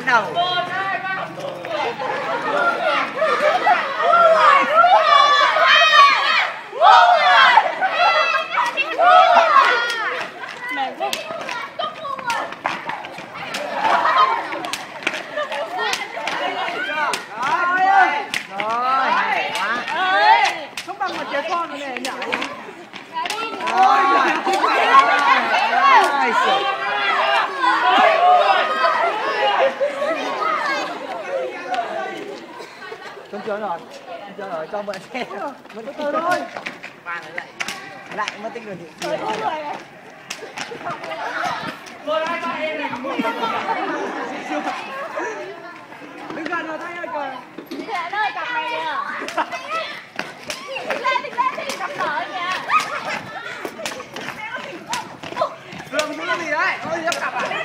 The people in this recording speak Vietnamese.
đầu. Không bằng một trẻ con này nhảy. Con chưa rồi, cho mượn xe. Vẫn từ thôi. Ba nữa lại mất tích rồi thì. Đứng gần rồi thay ơi kìa. Lên ơi, cặp này kìa. Lên, cặp nợ kìa. Đường thứ gì đấy? Có gì cặp à?